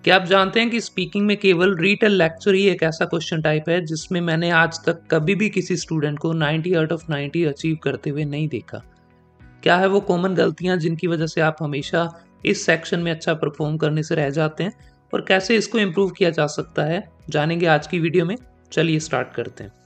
क्या आप जानते हैं कि स्पीकिंग में केवल रीटेल लेक्चर ही एक ऐसा क्वेश्चन टाइप है जिसमें मैंने आज तक कभी भी किसी स्टूडेंट को 90 आउट ऑफ 90 अचीव करते हुए नहीं देखा। क्या है वो कॉमन गलतियां जिनकी वजह से आप हमेशा इस सेक्शन में अच्छा परफॉर्म करने से रह जाते हैं और कैसे इसको इम्प्रूव किया जा सकता है, जानेंगे आज की वीडियो में। चलिए स्टार्ट करते हैं।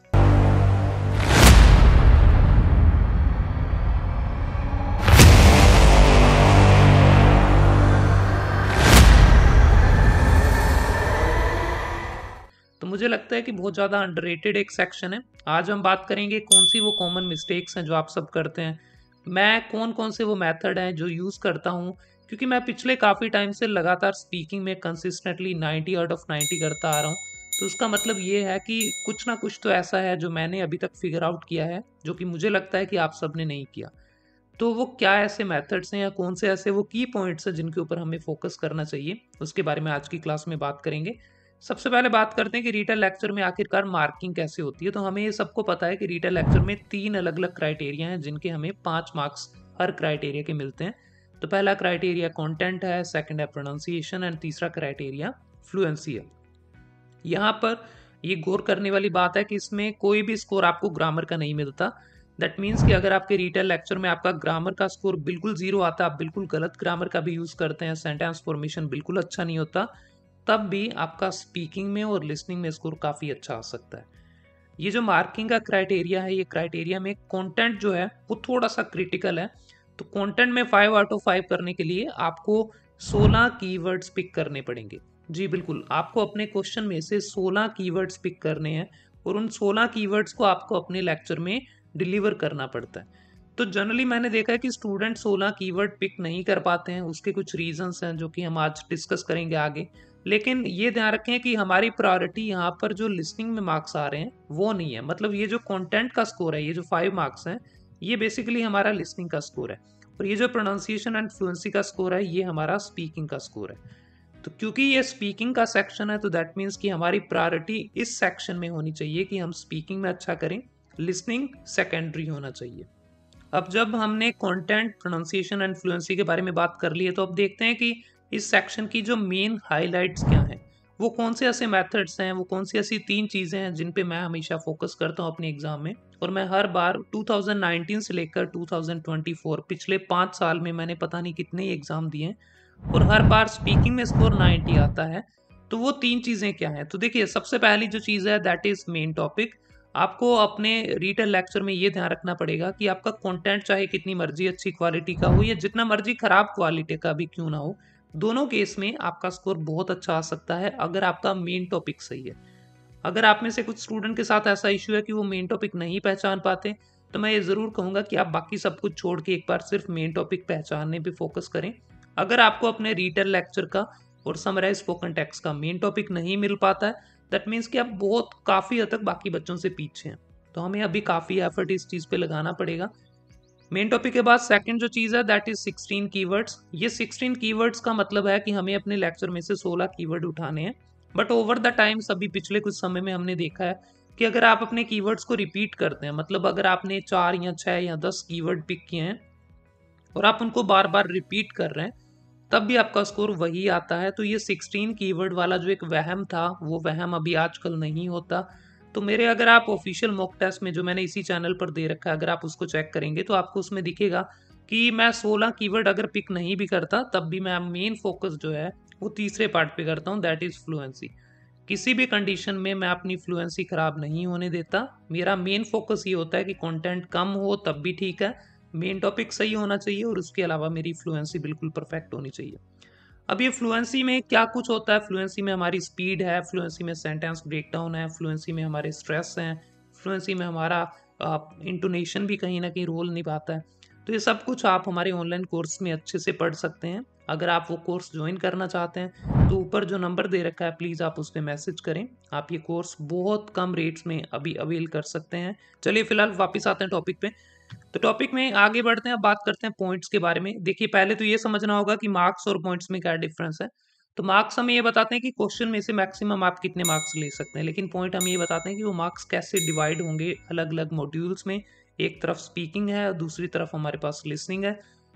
तो मुझे लगता है कि बहुत ज़्यादा अंडररेटेड एक सेक्शन है। आज हम बात करेंगे कौन सी वो कॉमन मिस्टेक्स हैं जो आप सब करते हैं, मैं कौन कौन से वो मेथड हैं जो यूज़ करता हूँ, क्योंकि मैं पिछले काफ़ी टाइम से लगातार स्पीकिंग में कंसिस्टेंटली 90 आउट ऑफ 90 करता आ रहा हूँ। तो उसका मतलब ये है कि कुछ ना कुछ तो ऐसा है जो मैंने अभी तक फिगर आउट किया है, जो कि मुझे लगता है कि आप सब ने नहीं किया। तो वो क्या ऐसे मेथड्स हैं या कौन से ऐसे वो की पॉइंट्स हैं जिनके ऊपर हमें फोकस करना चाहिए, उसके बारे में आज की क्लास में बात करेंगे। सबसे पहले बात करते हैं कि रीटेल लेक्चर में आखिरकार मार्किंग कैसे होती है। तो हमें ये सबको पता है कि रीटेल लेक्चर में 3 अलग-अलग क्राइटेरिया हैं जिनके हमें 5 मार्क्स हर क्राइटेरिया के मिलते हैं। तो पहला क्राइटेरिया कंटेंट है, सेकंड है प्रोनाउंसिएशन एंड तीसरा क्राइटेरिया फ्लुएंसी है। यहाँ पर ये गौर करने वाली बात है कि इसमें कोई भी स्कोर आपको ग्रामर का नहीं मिलता। दैट मीन्स कि अगर आपके रीटेल लेक्चर में आपका ग्रामर का स्कोर बिल्कुल जीरो आता है, आप बिल्कुल गलत ग्रामर का भी यूज़ करते हैं, सेंटेंस फॉर्मेशन बिल्कुल अच्छा नहीं होता, तब भी आपका स्पीकिंग में और लिसनिंग में स्कोर काफ़ी अच्छा आ सकता है। ये जो मार्किंग का क्राइटेरिया है, ये क्राइटेरिया में कंटेंट जो है वो थोड़ा सा क्रिटिकल है। तो कंटेंट में 5 आउट ऑफ 5 करने के लिए आपको 16 कीवर्ड्स पिक करने पड़ेंगे। जी बिल्कुल, आपको अपने क्वेश्चन में से 16 कीवर्ड्स पिक करने हैं और उन 16 कीवर्ड्स को आपको अपने लेक्चर में डिलीवर करना पड़ता है। तो जनरली मैंने देखा है कि स्टूडेंट 16 कीवर्ड पिक नहीं कर पाते हैं, उसके कुछ रीजंस हैं जो कि हम आज डिस्कस करेंगे आगे। लेकिन ये ध्यान रखें कि हमारी प्रायोरिटी यहाँ पर जो लिसनिंग में मार्क्स आ रहे हैं वो नहीं है। मतलब ये जो कंटेंट का स्कोर है, ये जो 5 मार्क्स हैं, ये बेसिकली हमारा लिसनिंग का स्कोर है और ये जो प्रोनाउंसिएशन एंड फ्लुएंसी का स्कोर है, ये हमारा स्पीकिंग का स्कोर है। तो क्योंकि ये स्पीकिंग का सेक्शन है, तो दैट मीन्स कि हमारी प्रायोरिटी इस सेक्शन में होनी चाहिए कि हम स्पीकिंग में अच्छा करें, लिसनिंग सेकेंडरी होना चाहिए। अब जब हमने कंटेंट, प्रोनाउंसिएशन एंड फ्लुएंसी के बारे में बात कर ली है, तो अब देखते हैं कि इस सेक्शन की जो मेन हाइलाइट्स क्या हैं, वो कौन से ऐसे मेथड्स हैं, वो कौन सी ऐसी 3 चीज़ें हैं जिन पे मैं हमेशा फोकस करता हूँ अपने एग्जाम में। और मैं हर बार 2019 से लेकर 2024 पिछले 5 साल में मैंने पता नहीं कितने एग्जाम दिए हैं और हर बार स्पीकिंग में स्कोर 90 आता है। तो वो 3 चीज़ें क्या हैं? तो देखिए, सबसे पहली जो चीज़ है दैट इज़ मेन टॉपिक। आपको अपने रीटेल लेक्चर में ये ध्यान रखना पड़ेगा कि आपका कंटेंट चाहे कितनी मर्जी अच्छी क्वालिटी का हो या जितना मर्जी खराब क्वालिटी का भी क्यों ना हो, दोनों केस में आपका स्कोर बहुत अच्छा आ सकता है अगर आपका मेन टॉपिक सही है। अगर आप में से कुछ स्टूडेंट के साथ ऐसा इश्यू है कि वो मेन टॉपिक नहीं पहचान पाते, तो मैं ये ज़रूर कहूँगा कि आप बाकी सब कुछ छोड़ के एक बार सिर्फ मेन टॉपिक पहचानने पे फोकस करें। अगर आपको अपने रीटेल लेक्चर का और समराइज स्पोकन टेक्स्ट का मेन टॉपिक नहीं मिल पाता है, दैट मीन्स कि आप बहुत काफ़ी हद तक बाकी बच्चों से पीछे हैं। तो हमें अभी काफ़ी एफर्ट इस चीज़ पे लगाना पड़ेगा। मेन टॉपिक के बाद सेकंड जो चीज़ है दैट इज 16 कीवर्ड्स। ये 16 कीवर्ड्स का मतलब है कि हमें अपने लेक्चर में से 16 कीवर्ड उठाने हैं। बट ओवर द टाइम्स, अभी पिछले कुछ समय में हमने देखा है कि अगर आप अपने कीवर्ड्स को रिपीट करते हैं, मतलब अगर आपने 4 या 6 या 10 कीवर्ड पिक किए हैं और आप उनको बार बार रिपीट कर रहे हैं, तब भी आपका स्कोर वही आता है। तो ये 16 कीवर्ड वाला जो एक वहम था, वो वहम अभी आजकल नहीं होता। तो मेरे, अगर आप ऑफिशियल मॉक टेस्ट में जो मैंने इसी चैनल पर दे रखा है, अगर आप उसको चेक करेंगे तो आपको उसमें दिखेगा कि मैं 16 कीवर्ड अगर पिक नहीं भी करता, तब भी मैं मेन फोकस जो है वो तीसरे पार्ट पे करता हूँ, दैट इज फ्लुएंसी। किसी भी कंडीशन में मैं अपनी फ्लुएंसी खराब नहीं होने देता। मेरा मेन फोकस ये होता है कि कंटेंट कम हो तब भी ठीक है, मेन टॉपिक सही होना चाहिए और उसके अलावा मेरी फ्लुएंसी बिल्कुल परफेक्ट होनी चाहिए। अब ये फ्लुएंसी में क्या कुछ होता है, फ्लुएंसी में हमारी स्पीड है, फ्लुएंसी में सेंटेंस ब्रेकडाउन है, फ्लुएंसी में हमारे स्ट्रेस हैं, फ्लुएंसी में हमारा इंटोनेशन भी कहीं ना कहीं रोल निभाता है। तो ये सब कुछ आप हमारे ऑनलाइन कोर्स में अच्छे से पढ़ सकते हैं। अगर आप वो कोर्स ज्वाइन करना चाहते हैं तो ऊपर जो नंबर दे रखा है, प्लीज़ आप उस पर मैसेज करें। आप ये कोर्स बहुत कम रेट्स में अभी अवेल कर सकते हैं। चलिए फिलहाल वापस आते हैं टॉपिक पे। तो टॉपिक में आगे बढ़ते हैं, अब बात करते हैं पॉइंट्स के बारे में। देखिए, पहले तो ये समझना होगा कि मार्क्स और पॉइंट्स में क्या डिफरेंस है। तो मार्क्स हमें ये बताते हैं कि क्वेश्चन में से मैक्सिमम आप कितने मार्क्स ले सकते हैं, लेकिन पॉइंट हमें ये बताते हैं कि वो मार्क्स कैसे डिवाइड होंगे अलग अलग मॉड्यूल्स में। एक तरफ स्पीकिंग है और दूसरी तरफ हमारे पास लिसनिंग है।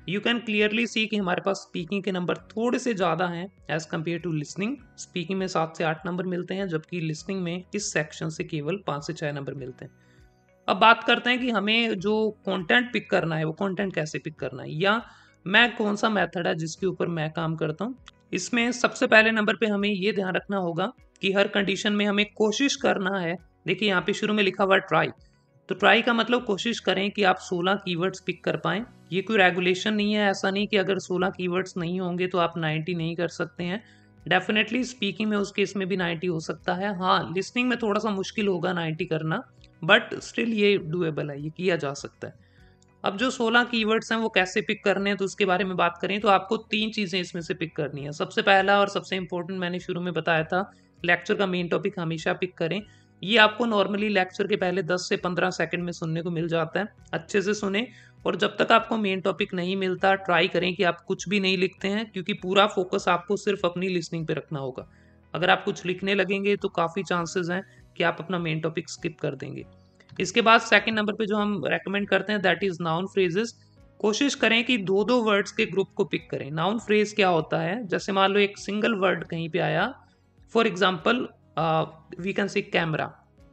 यू कैन क्लियरली सी कि हमारे पास स्पीकिंग के नंबर थोड़े से ज़्यादा हैं as compare to listening. Speaking में 7 से 8 नंबर मिलते हैं, जबकि लिसनिंग में इस सेक्शन से केवल 5 से 6 नंबर मिलते हैं। अब बात करते हैं कि हमें जो कंटेंट पिक करना है वो कंटेंट कैसे पिक करना है, या मैं कौन सा मेथड है जिसके ऊपर मैं काम करता हूँ। इसमें सबसे पहले नंबर पे हमें ये ध्यान रखना होगा कि हर कंडीशन में हमें कोशिश करना है। देखिए यहाँ पे शुरू में लिखा हुआ ट्राई, तो ट्राई का मतलब कोशिश करें कि आप 16 कीवर्ड्स पिक कर पाएं। ये कोई रेगुलेशन नहीं है, ऐसा नहीं कि अगर 16 कीवर्ड्स नहीं होंगे तो आप 90 नहीं कर सकते हैं। डेफिनेटली स्पीकिंग में उस केस में भी 90 हो सकता है। हाँ, लिसनिंग में थोड़ा सा मुश्किल होगा 90 करना, बट स्टिल ये डूएबल है, ये किया जा सकता है। अब जो 16 कीवर्ड्स हैं वो कैसे पिक करने हैं तो उसके बारे में बात करें तो आपको 3 चीज़ें इसमें से पिक करनी है। सबसे पहला और सबसे इंपॉर्टेंट मैंने शुरू में बताया था, लेक्चर का मेन टॉपिक हमेशा पिक करें। ये आपको नॉर्मली लेक्चर के पहले 10 से 15 सेकंड में सुनने को मिल जाता है। अच्छे से सुने, और जब तक आपको मेन टॉपिक नहीं मिलता ट्राई करें कि आप कुछ भी नहीं लिखते हैं, क्योंकि पूरा फोकस आपको सिर्फ अपनी लिसनिंग पे रखना होगा। अगर आप कुछ लिखने लगेंगे तो काफ़ी चांसेस हैं कि आप अपना मेन टॉपिक स्किप कर देंगे। इसके बाद सेकंड नंबर पे जो हम रेकमेंड करते हैं दैट इज नाउन फ्रेजेस। कोशिश करें कि दो दो वर्ड्स के ग्रुप को पिक करें। नाउन फ्रेज क्या होता है, जैसे मान लो एक सिंगल वर्ड कहीं पे आया, for example we can say camera.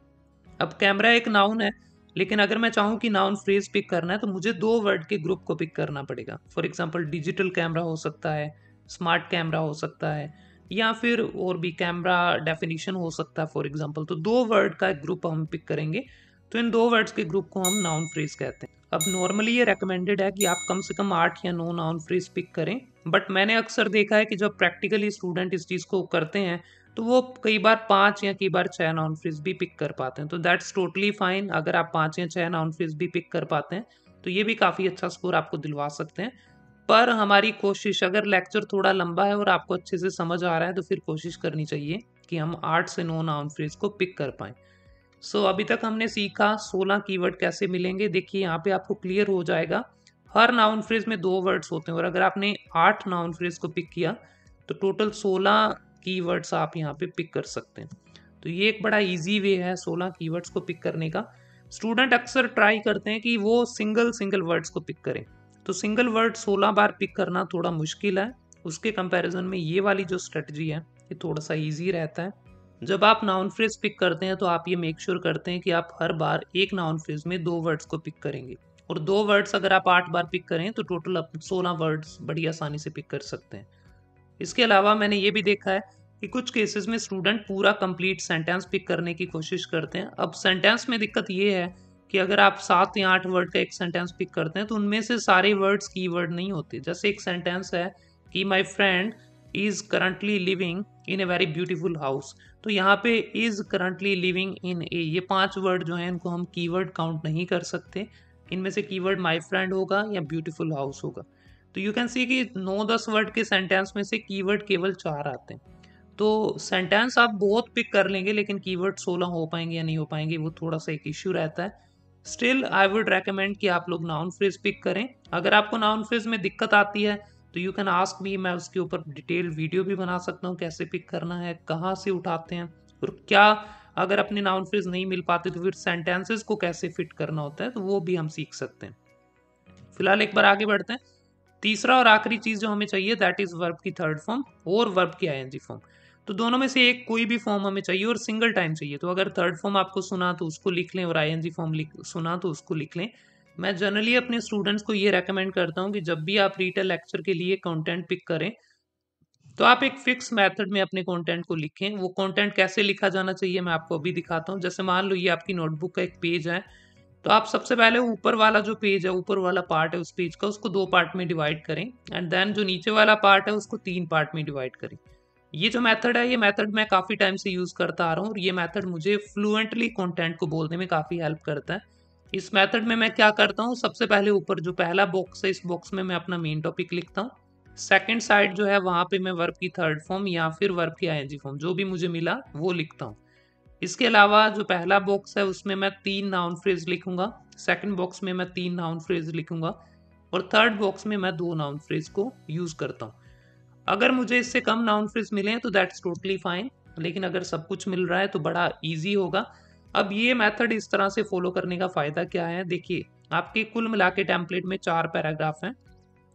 अब कैमरा एक नाउन है, लेकिन अगर मैं चाहूँ कि नाउन फ्रेज पिक करना है तो मुझे दो वर्ड के ग्रुप को पिक करना पड़ेगा। फॉर एग्जाम्पल डिजिटल कैमरा हो सकता है, स्मार्ट कैमरा हो सकता है, या फिर और भी कैमरा डेफिनेशन हो सकता है फॉर एग्जाम्पल। तो दो वर्ड का एक ग्रुप हम पिक करेंगे, तो इन दो वर्ड्स के ग्रुप को हम नाउन फ्रेज कहते हैं। अब नॉर्मली ये रेकमेंडेड है कि आप कम से कम 8 या 9 नाउन फ्रेज पिक करें, बट मैंने अक्सर देखा है कि जब प्रैक्टिकली स्टूडेंट इस चीज़ को करते हैं तो वो कई बार 5 या कई बार 6 नाउन फ्रेज भी पिक कर पाते हैं। तो दैट्स टोटली फाइन। अगर आप 5 या 6 नाउन फ्रेज भी पिक कर पाते हैं तो ये भी काफ़ी अच्छा स्कोर आपको दिलवा सकते हैं। पर हमारी कोशिश, अगर लेक्चर थोड़ा लंबा है और आपको अच्छे से समझ आ रहा है तो फिर कोशिश करनी चाहिए कि हम 8 से 9 नाउन फ्रेज को पिक कर पाएँ। सो अभी तक हमने सीखा 16 कीवर्ड कैसे मिलेंगे। देखिए यहाँ पे आपको क्लियर हो जाएगा, हर नाउन फ्रेज में 2 वर्ड्स होते हैं, और अगर आपने 8 नाउन फ्रेज को पिक किया तो टोटल 16 कीवर्ड्स आप यहाँ पे पिक कर सकते हैं। तो ये एक बड़ा इजी वे है 16 कीवर्ड्स को पिक करने का। स्टूडेंट अक्सर ट्राई करते हैं कि वो सिंगल सिंगल वर्ड्स को पिक करें, तो सिंगल वर्ड 16 बार पिक करना थोड़ा मुश्किल है। उसके कंपैरिजन में ये वाली जो स्ट्रेटजी है ये थोड़ा सा ईजी रहता है। जब आप नाउन फ्रेज पिक करते हैं तो आप ये मेक श्योर करते हैं कि आप हर बार एक नाउन फ्रेज में 2 वर्ड्स को पिक करेंगे, और 2 वर्ड्स अगर आप 8 बार पिक करें तो टोटल आप 16 वर्ड्स बड़ी आसानी से पिक कर सकते हैं। इसके अलावा मैंने ये भी देखा है कि कुछ केसेस में स्टूडेंट पूरा कंप्लीट सेंटेंस पिक करने की कोशिश करते हैं। अब सेंटेंस में दिक्कत ये है कि अगर आप 7 या 8 वर्ड का एक सेंटेंस पिक करते हैं तो उनमें से सारे वर्ड्स कीवर्ड नहीं होते। जैसे एक सेंटेंस है कि my friend is currently living in a very beautiful house, तो यहाँ पे is currently living in a, ये 5 वर्ड जो हैं इनको हम कीवर्ड काउंट नहीं कर सकते। इनमें से कीवर्ड माय फ्रेंड होगा या ब्यूटीफुल हाउस होगा। तो यू कैन सी कि 9-10 वर्ड के सेंटेंस में से कीवर्ड केवल 4 आते हैं। तो सेंटेंस आप बहुत पिक कर लेंगे, लेकिन कीवर्ड 16 हो पाएंगे या नहीं हो पाएंगे वो थोड़ा सा एक इश्यू रहता है। स्टिल आई वुड रेकमेंड कि आप लोग नाउन फ्रेज पिक करें। अगर आपको नाउन फ्रेज में दिक्कत आती है तो यू कैन आस्क मी, मैं उसके ऊपर डिटेल वीडियो भी बना सकता हूँ कैसे पिक करना है, कहाँ से उठाते हैं, और क्या अगर अपने नाउन फ्रेज नहीं मिल पाते तो फिर सेंटेंसेस को कैसे फिट करना होता है, तो वो भी हम सीख सकते हैं। फिलहाल एक बार आगे बढ़ते हैं। तीसरा और आखिरी चीज जो हमें चाहिए दैट इज वर्ब की थर्ड फॉर्म और वर्ब की आईएनजी फॉर्म। तो दोनों में से एक कोई भी फॉर्म हमें चाहिए और सिंगल टाइम चाहिए। तो अगर थर्ड फॉर्म आपको सुना तो उसको लिख लें, और आईएनजी फॉर्म सुना तो उसको लिख लें। मैं जनरली अपने स्टूडेंट्स को ये रेकमेंड करता हूँ कि जब भी आप रीटेल लेक्चर के लिए कंटेंट पिक करें तो आप एक फिक्स मेथड में अपने कंटेंट को लिखें। वो कंटेंट कैसे लिखा जाना चाहिए मैं आपको अभी दिखाता हूँ। जैसे मान लो ये आपकी नोटबुक का एक पेज है, तो आप सबसे पहले ऊपर वाला जो पेज है, ऊपर वाला पार्ट है उस पेज का, उसको 2 पार्ट में डिवाइड करें, एंड देन जो नीचे वाला पार्ट है उसको 3 पार्ट में डिवाइड करें। ये जो मेथड है ये मेथड मैं काफ़ी टाइम से यूज़ करता आ रहा हूँ, और ये मेथड मुझे फ्लुएंटली कंटेंट को बोलने में काफ़ी हेल्प करता है। इस मेथड में मैं क्या करता हूँ, सबसे पहले ऊपर जो पहला बॉक्स है इस बॉक्स में मैं अपना मेन टॉपिक लिखता हूँ। सेकंड साइड जो है वहाँ पे मैं वर्ब की थर्ड फॉर्म या फिर वर्ब की आईएनजी फॉर्म जो भी मुझे मिला वो लिखता हूँ। इसके अलावा जो पहला बॉक्स है उसमें मैं 3 नाउन फ्रेज लिखूंगा, सेकंड बॉक्स में मैं 3 नाउन फ्रेज लिखूंगा, और थर्ड बॉक्स में मैं 2 नाउन फ्रेज को यूज करता हूँ। अगर मुझे इससे कम नाउन फ्रेज मिले हैं तो दैट्स टोटली फाइन, लेकिन अगर सब कुछ मिल रहा है तो बड़ा ईजी होगा। अब ये मेथड इस तरह से फॉलो करने का फायदा क्या है, देखिए आपके कुल मिला के टेम्पलेट में 4 पैराग्राफ हैं।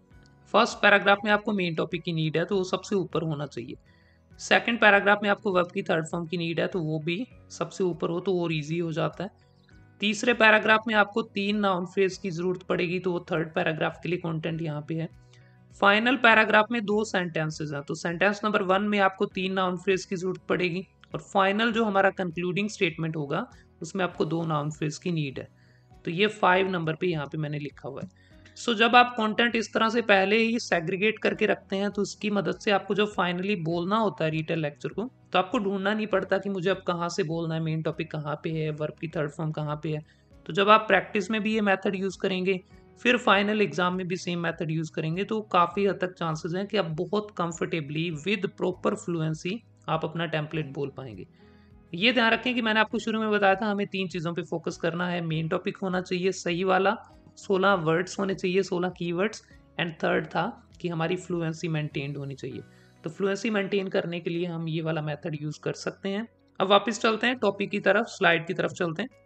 फर्स्ट पैराग्राफ में आपको मेन टॉपिक की नीड है तो वो सबसे ऊपर होना चाहिए। सेकंड पैराग्राफ में आपको वर्ब की थर्ड फॉर्म की नीड है तो वो भी सबसे ऊपर हो तो और इजी हो जाता है। तीसरे पैराग्राफ में आपको 3 नाउन फ्रेज की जरूरत पड़ेगी तो वो थर्ड पैराग्राफ के लिए कंटेंट यहाँ पे है। फाइनल पैराग्राफ में 2 सेंटेंसेस हैं तो सेंटेंस नंबर 1 में आपको 3 नाउन फ्रेज की जरूरत पड़ेगी और फाइनल जो हमारा कंक्लूडिंग स्टेटमेंट होगा उसमें आपको 2 नाउन फ्रेज की नीड है। तो ये 5 नंबर पे यहाँ पे मैंने लिखा हुआ है। सो जब आप कंटेंट इस तरह से पहले ही सेग्रीगेट करके रखते हैं तो उसकी मदद से आपको जो फाइनली बोलना होता है रिटेल लेक्चर को तो आपको ढूंढना नहीं पड़ता कि मुझे अब कहाँ से बोलना है, मेन टॉपिक कहाँ पे है, वर्ब की थर्ड फॉर्म कहाँ पे है। तो जब आप प्रैक्टिस में भी ये मेथड यूज़ करेंगे फिर फाइनल एग्जाम में भी सेम मेथड यूज़ करेंगे तो काफ़ी हद तक चांसेस हैं कि आप बहुत कंफर्टेबली विद प्रॉपर फ्लुएंसी आप अपना टेम्पलेट बोल पाएंगे। ये ध्यान रखें कि मैंने आपको शुरू में बताया था हमें 3 चीज़ों पे फोकस करना है। मेन टॉपिक होना चाहिए सही वाला, 16 वर्ड्स होने चाहिए, 16 कीवर्ड्स, एंड थर्ड था कि हमारी फ्लुएंसी मेंटेन्ड होनी चाहिए। तो फ्लुएंसी मेंटेन करने के लिए हम ये वाला मेथड यूज़ कर सकते हैं। अब वापस चलते हैं टॉपिक की तरफ, स्लाइड की तरफ चलते हैं।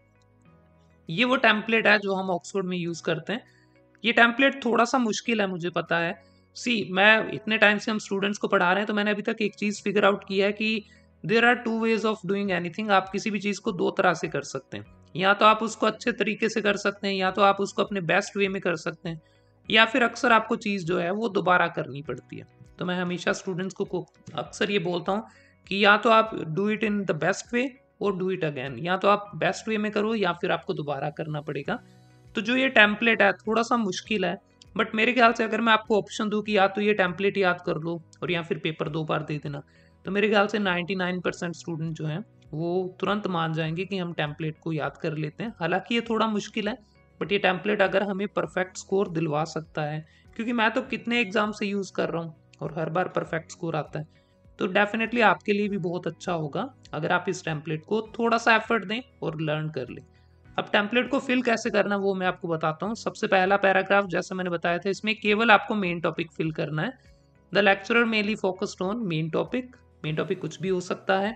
ये वो टेम्पलेट है जो हम ऑक्सफोर्ड में यूज़ करते हैं। ये टेम्पलेट थोड़ा सा मुश्किल है, मुझे पता है। मैं इतने टाइम से हम स्टूडेंट्स को पढ़ा रहे हैं तो मैंने अभी तक एक चीज़ फिगर आउट किया है कि there are 2 ways of doing anything. आप किसी भी चीज़ को 2 तरह से कर सकते हैं। या तो आप उसको अच्छे तरीके से कर सकते हैं या तो आप उसको अपने बेस्ट वे में कर सकते हैं या फिर अक्सर आपको चीज़ जो है वो दोबारा करनी पड़ती है। तो मैं हमेशा स्टूडेंट्स को अक्सर ये बोलता हूँ कि या तो आप do it in the best way और डू इट अगेन। या तो आप बेस्ट वे में करो या फिर आपको दोबारा करना पड़ेगा। तो जो ये टेम्पलेट है थोड़ा सा मुश्किल है, बट मेरे ख्याल से अगर मैं आपको ऑप्शन दूं कि या तो ये टेम्पलेट याद कर लो और या फिर पेपर 2 बार दे देना तो मेरे ख्याल से 99% स्टूडेंट जो हैं वो तुरंत मान जाएंगे कि हम टेम्पलेट को याद कर लेते हैं। हालांकि ये थोड़ा मुश्किल है बट ये टेम्पलेट अगर हमें परफेक्ट स्कोर दिलवा सकता है, क्योंकि मैं तो कितने एग्जाम से यूज़ कर रहा हूँ और हर बार परफेक्ट स्कोर आता है, तो डेफिनेटली आपके लिए भी बहुत अच्छा होगा अगर आप इस टेम्पलेट को थोड़ा सा एफर्ट दें और लर्न कर लें। अब टेम्पलेट को फिल कैसे करना वो मैं आपको बताता हूँ। सबसे पहला पैराग्राफ जैसे मैंने बताया था इसमें केवल आपको मेन टॉपिक फिल करना है। The lecturer mainly focused on main topic. Main topic कुछ भी हो सकता है।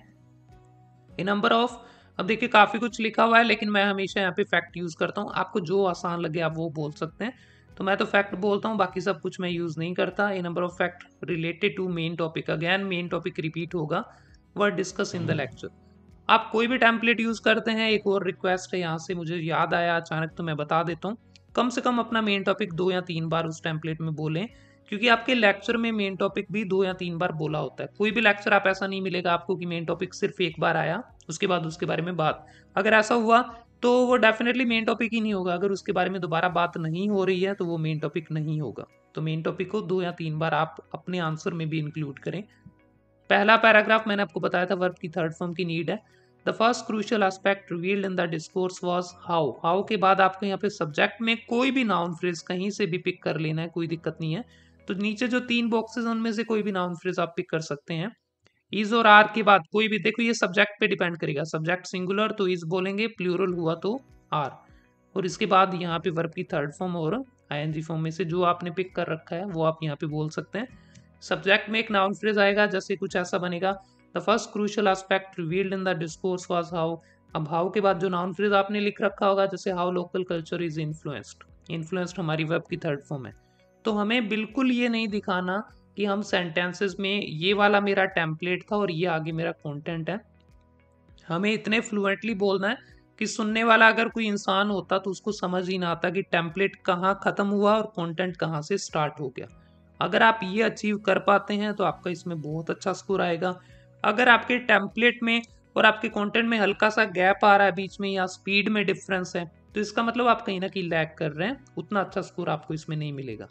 ए नंबर ऑफ, अब देखिए काफ़ी कुछ लिखा हुआ है लेकिन मैं हमेशा यहाँ पे फैक्ट यूज़ करता हूँ। आपको जो आसान लगे आप वो बोल सकते हैं। तो मैं तो फैक्ट बोलता हूँ, बाकी सब कुछ मैं यूज़ नहीं करता। A number of fact related to main topic, again main topic repeat होगा, were discuss in the lecture. आप कोई भी टेम्पलेट यूज़ करते हैं, एक और रिक्वेस्ट है यहाँ से मुझे याद आया अचानक तो मैं बता देता हूँ। कम से कम अपना मेन टॉपिक 2 या 3 बार उस टेम्पलेट में बोलें, क्योंकि आपके लेक्चर में मेन टॉपिक भी 2 या 3 बार बोला होता है। कोई भी लेक्चर आप ऐसा नहीं मिलेगा आपको कि मेन टॉपिक सिर्फ एक बार आया उसके बाद उसके बारे में बात। अगर ऐसा हुआ तो वो डेफिनेटली मेन टॉपिक ही नहीं होगा। अगर उसके बारे में दोबारा बात नहीं हो रही है तो वो मेन टॉपिक नहीं होगा। तो मेन टॉपिक को 2 या 3 बार आप अपने आंसर में भी इंक्लूड करें। पहला पैराग्राफ मैंने आपको बताया था वर्ब की थर्ड फॉर्म की नीड है। The first crucial aspect revealed in the discourse was how. How के बाद आपको यहाँ पे सब्जेक्ट में कोई भी नाउन फ्रेज कहीं से भी पिक कर लेना है, कोई दिक्कत नहीं है। तो नीचे जो 3 बॉक्सेस उनमें से कोई भी नाउन फ्रेज आप पिक कर सकते हैं। इज और आर के बाद कोई भी, देखो ये सब्जेक्ट पे डिपेंड करेगा। सब्जेक्ट सिंगुलर तो इज बोलेंगे, प्लूरल हुआ तो आर। और इसके बाद यहाँ पे वर्ब की थर्ड फॉर्म और आईएनजी फॉर्म में से जो आपने पिक कर रखा है वो आप यहाँ पे बोल सकते हैं। सब्जेक्ट में एक नाउन फ्रेज आएगा, जैसे कुछ ऐसा बनेगा, the first crucial aspect revealed in the discourse was how. अब हाउ के बाद जो नाउन फ्रेज आपने लिख रखा होगा, जैसे how local culture is influenced. Influenced हमारी वर्ब की थर्ड फॉर्म है। तो हमें बिल्कुल ये नहीं दिखाना कि हम सेंटेंसेस में ये वाला मेरा टेम्पलेट था और ये आगे मेरा कंटेंट है। हमें इतने फ्लुएंटली बोलना है कि सुनने वाला अगर कोई इंसान होता तो उसको समझ ही ना आता कि टेम्पलेट कहाँ खत्म हुआ और कंटेंट कहाँ से स्टार्ट हो गया। अगर आप ये अचीव कर पाते हैं तो आपका इसमें बहुत अच्छा स्कोर आएगा। अगर आपके टेम्पलेट में और आपके कंटेंट में हल्का सा गैप आ रहा है बीच में या स्पीड में डिफरेंस है तो इसका मतलब आप कहीं ना कहीं लैग कर रहे हैं, उतना अच्छा स्कोर आपको इसमें नहीं मिलेगा।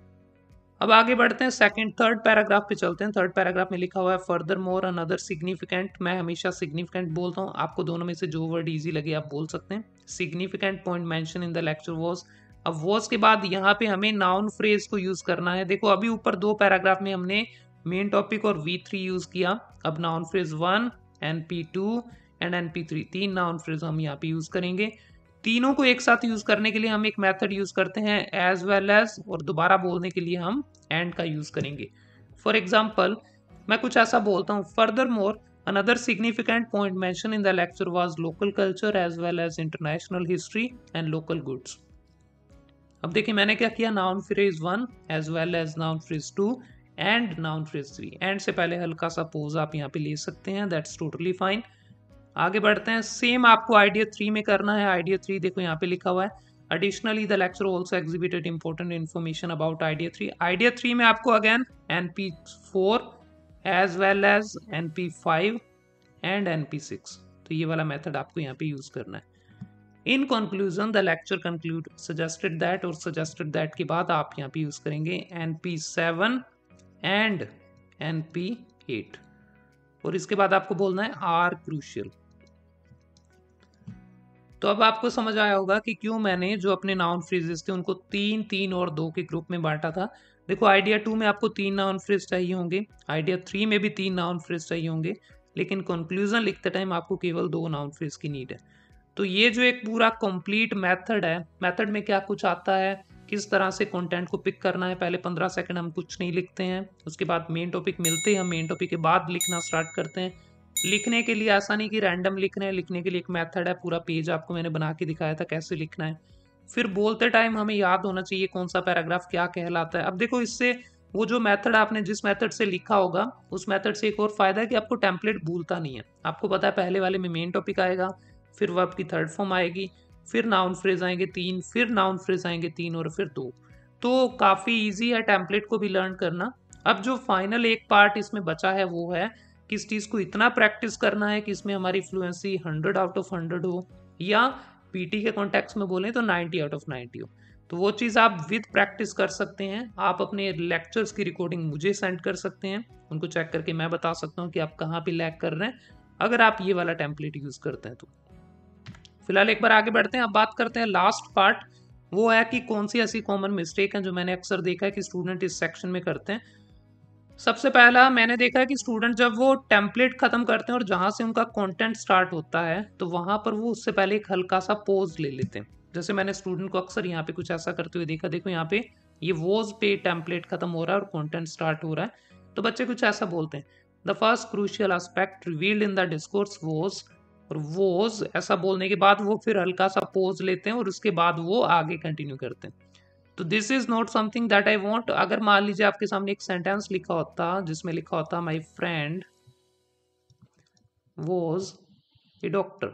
अब आगे बढ़ते हैं, सेकंड थर्ड पैराग्राफ पे चलते हैं। थर्ड पैराग्राफ में लिखा हुआ है फर्दर मोर अनदर सिग्निफिकेंट। मैं हमेशा सिग्निफिकेंट बोलता हूँ, आपको दोनों में से जो वर्ड इजी लगे आप बोल सकते हैं। Significant point mention in the lecture was. अब वाज के बाद यहाँ पे हमें नाउन फ्रेज को यूज करना है। देखो अभी ऊपर 2 पैराग्राफ में हमने मेन टॉपिक और V3 यूज किया। अब noun phrase 1, NP2 and NP3, 3 noun phrase हम यहाँ पे यूज करेंगे। तीनों को एक साथ यूज करने के लिए हम एक मेथड यूज करते हैं एज वेल एज, और दोबारा बोलने के लिए हम एंड का यूज करेंगे। फॉर एग्जाम्पल मैं कुछ ऐसा बोलता हूँ, furthermore another significant point mention in the lecture was local culture as well as international history and local goods. अब देखिए मैंने क्या किया, noun phrase 1 as well as noun phrase 2 and noun phrase 3। And से पहले हल्का सा pose आप यहाँ पे ले सकते हैं, दैट्स टोटली फाइन। आगे बढ़ते हैं, सेम आपको आइडिया 3 में करना है। आइडिया 3 देखो यहाँ पे लिखा हुआ है, additionally the lecture also exhibited important information about idea 3। Idea 3 में आपको again NP4 as well as NP5 and NP6, तो ये वाला मेथड आपको यहाँ पे यूज करना है। In conclusion the lecture conclude suggested that, और सजेस्टेड दैट के बाद आप यहाँ पे यूज करेंगे NP7 एंड NP8, और इसके बाद आपको बोलना है आर क्रूशियल। तो अब आपको समझ आया होगा कि क्यों मैंने जो अपने नाउन फ्रेजेस थे उनको 3, 3 और 2 के ग्रुप में बांटा था। देखो आइडिया 2 में आपको 3 नाउन फ्रेज चाहिए होंगे, आइडिया 3 में भी 3 नाउन फ्रेज चाहिए होंगे, लेकिन कंक्लूजन लिखते टाइम आपको केवल 2 नाउन फ्रेज की नीड है। तो ये जो एक पूरा कंप्लीट मेथड है, मेथड में क्या कुछ आता है, किस तरह से कंटेंट को पिक करना है, पहले 15 सेकंड हम कुछ नहीं लिखते हैं, उसके बाद मेन टॉपिक मिलते हैं, हम मेन टॉपिक के बाद लिखना स्टार्ट करते हैं। लिखने के लिए ऐसा नहीं कि रैंडम लिखना है, लिखने के लिए एक मेथड है, पूरा पेज आपको मैंने बना के दिखाया था कैसे लिखना है। फिर बोलते टाइम हमें याद होना चाहिए कौन सा पैराग्राफ क्या कहलाता है। अब देखो इससे वो जो मेथड आपने जिस मेथड से लिखा होगा उस मेथड से एक और फायदा है कि आपको टेम्पलेट भूलता नहीं है। आपको पता है पहले वाले में मेन टॉपिक आएगा, फिर वर्ब की थर्ड फॉर्म आएगी, फिर नाउन फ्रेज आएंगे 3, फिर नाउन फ्रेज आएंगे 3 और फिर 2। तो काफ़ी ईजी है टेम्पलेट को भी लर्न करना। अब जो फाइनल एक पार्ट इसमें बचा है वो है किस चीज़ को इतना प्रैक्टिस करना है कि इसमें हमारी फ्लुएंसी 100 आउट ऑफ 100 हो, या पीटी के कॉन्टेक्स्ट में बोलें तो 90 आउट ऑफ 90 हो। तो वो चीज़ आप विद प्रैक्टिस कर सकते हैं। आप अपने लेक्चर्स की रिकॉर्डिंग मुझे सेंड कर सकते हैं, उनको चेक करके मैं बता सकता हूँ कि आप कहाँ पे लैग कर रहे हैं, अगर आप ये वाला टेम्पलेट यूज़ करते हैं तो। फिलहाल एक बार आगे बढ़ते हैं, अब बात करते हैं लास्ट पार्ट, वो है कि कौन सी ऐसी कॉमन मिस्टेक है जो मैंने अक्सर देखा है कि स्टूडेंट इस सेक्शन में करते हैं। सबसे पहला मैंने देखा है कि स्टूडेंट जब वो टेम्पलेट खत्म करते हैं और जहां से उनका कंटेंट स्टार्ट होता है तो वहां पर वो उससे पहले एक हल्का सा पोज ले लेते हैं। जैसे मैंने स्टूडेंट को अक्सर यहाँ पे कुछ ऐसा करते हुए देखा, देखो यहाँ पे ये वोज पे टेम्पलेट खत्म हो रहा है और कंटेंट स्टार्ट हो रहा है, तो बच्चे कुछ ऐसा बोलते हैं, the first crucial aspect revealed in the discourse was, और वोज ऐसा बोलने के बाद वो फिर हल्का सा पोज लेते हैं और उसके बाद वो आगे कंटिन्यू करते हैं। तो this is not something that I want. अगर मान लीजिए आपके सामने एक सेंटेंस लिखा होता जिसमें लिखा होता my friend was a doctor,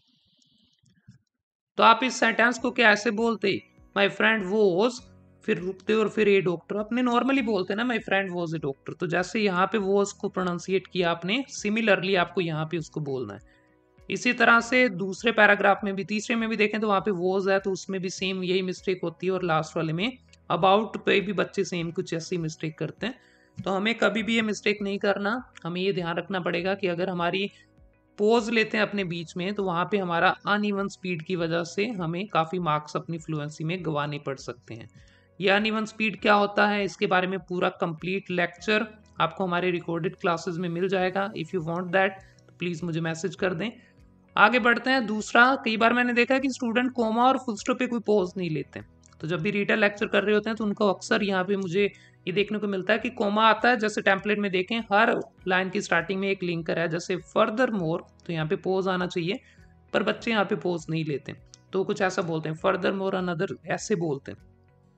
तो आप इस सेंटेंस को क्या ऐसे बोलते, माई फ्रेंड वॉज, फिर रुकते और फिर ए डॉक्टर, अपने नॉर्मली बोलते ना my friend was a doctor. तो जैसे यहाँ पे वॉज को प्रोनाउंसिएट किया आपने, सिमिलरली आपको यहाँ पे उसको बोलना है। इसी तरह से दूसरे पैराग्राफ में भी, तीसरे में भी देखें तो वहां पे वॉज है तो उसमें भी सेम यही मिस्टेक होती है, और लास्ट वाले में अबाउट पे भी बच्चे सेम कुछ ऐसी मिस्टेक करते हैं। तो हमें कभी भी ये मिस्टेक नहीं करना। हमें ये ध्यान रखना पड़ेगा कि अगर हमारी पोज लेते हैं अपने बीच में तो वहां पे हमारा अनइवन स्पीड की वजह से हमें काफ़ी मार्क्स अपनी फ्लुएंसी में गंवाने पड़ सकते हैं। ये अनइवन स्पीड क्या होता है, इसके बारे में पूरा कंप्लीट लेक्चर आपको हमारे रिकॉर्डेड क्लासेस में मिल जाएगा। If you want that please मुझे मैसेज कर दें। आगे बढ़ते हैं। दूसरा, कई बार मैंने देखा है कि स्टूडेंट कोमा और फुल स्टॉप पे कोई पॉज नहीं लेते, तो जब भी रीडर लेक्चर कर रहे होते हैं तो उनको अक्सर यहाँ पे मुझे ये देखने को मिलता है कि कोमा आता है, जैसे टेम्पलेट में देखें हर लाइन की स्टार्टिंग में एक लिंकर है, जैसे फर्दर मोर, तो यहाँ पे पोज आना चाहिए, पर बच्चे यहाँ पे पोज नहीं लेते, तो कुछ ऐसा बोलते हैं फर्दर मोर अनदर, ऐसे बोलते हैं।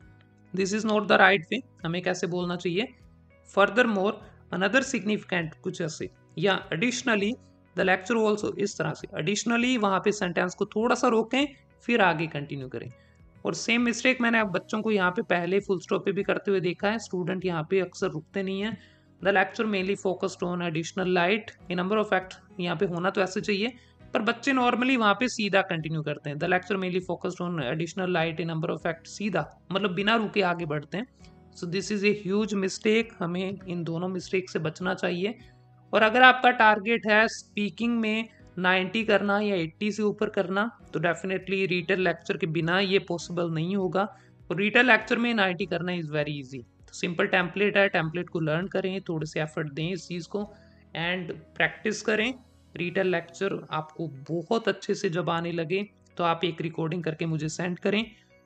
This is not the right way. हमें कैसे बोलना चाहिए, फर्दर मोर अनदर सिग्निफिकेंट, कुछ ऐसे, या एडिशनली द लेक्चर ऑल्सो, इस तरह से एडिशनली वहां पे सेंटेंस को थोड़ा सा रोकें फिर आगे कंटिन्यू करें। और सेम मिस्टेक मैंने अब बच्चों को यहाँ पे पहले फुल स्टॉप पे भी करते हुए देखा है। स्टूडेंट यहाँ पे अक्सर रुकते नहीं है। The lecture mainly focused on additional light a number of fact, यहाँ पे होना तो ऐसे चाहिए, पर बच्चे नॉर्मली वहाँ पे सीधा कंटिन्यू करते हैं। The lecture mainly focused on additional light a number of fact, सीधा मतलब बिना रुके आगे बढ़ते हैं। So this is a huge mistake. हमें इन दोनों मिस्टेक से बचना चाहिए। और अगर आपका टारगेट है स्पीकिंग में 90 करना या 80 से ऊपर करना, तो डेफिनेटली रीटेल लेक्चर के बिना ये पॉसिबल नहीं होगा। और रीटेल लेक्चर में 90 करना इज़ वेरी इजी। तो सिंपल टेम्पलेट है, टेम्पलेट को लर्न करें, थोड़े से एफर्ट दें इस चीज़ को एंड प्रैक्टिस करें। रीटेल लेक्चर आपको बहुत अच्छे से जब आने लगे तो आप एक रिकॉर्डिंग करके मुझे सेंड करें।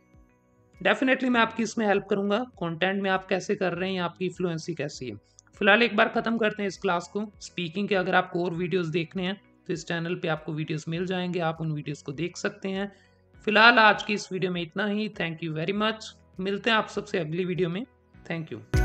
डेफिनेटली मैं आपकी इसमें हेल्प करूंगा। कंटेंट में आप कैसे कर रहे हैं, आपकी फ्लुएंसी कैसी है। फिलहाल एक बार ख़त्म करते हैं इस क्लास को। स्पीकिंग के अगर आपको और वीडियोस देखने हैं तो इस चैनल पे आपको वीडियोस मिल जाएंगे, आप उन वीडियोस को देख सकते हैं। फिलहाल आज की इस वीडियो में इतना ही। Thank you very much. मिलते हैं आप सबसे अगली वीडियो में। Thank you.